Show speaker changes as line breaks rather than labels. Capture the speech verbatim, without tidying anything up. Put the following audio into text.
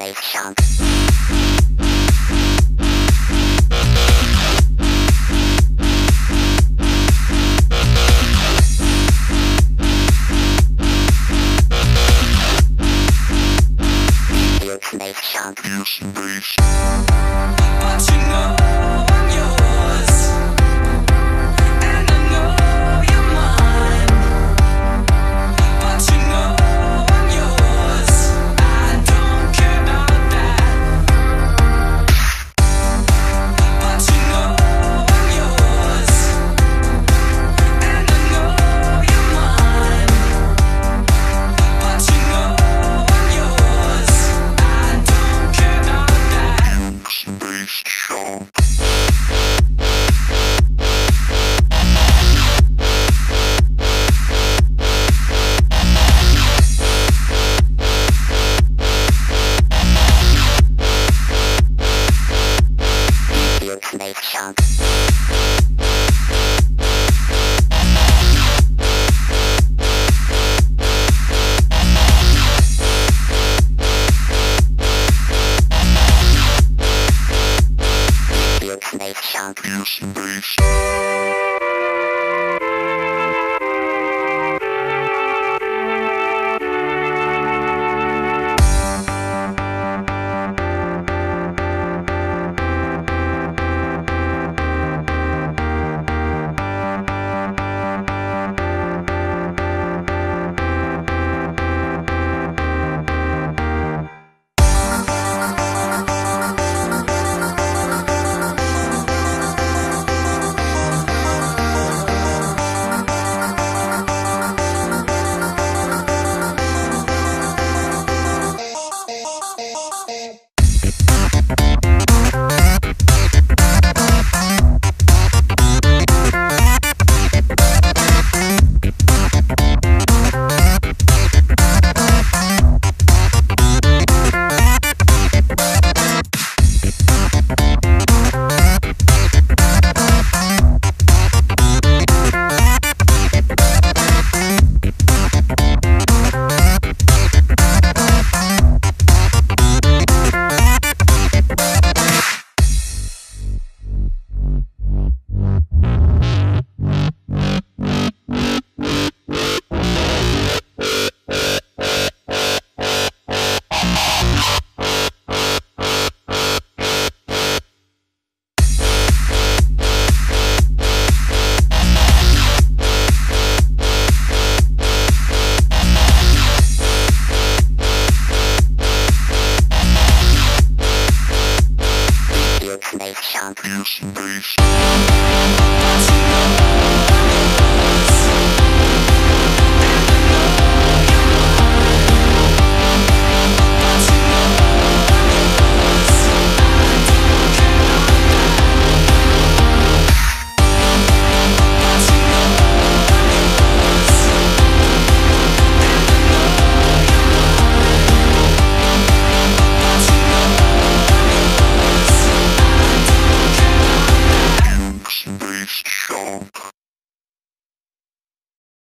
Nation. It's Nation. It's Nation.
But you know I'm yours, and I know you're mine. But you know I'm yours, I don't care about that. But you know I'm yours, and I know you're mine. But you know I'm yours, I don't care about that.
Space Jump. It's Nation. It's Nation. It's Nation. It's Nation. It's Nation. Space Jump.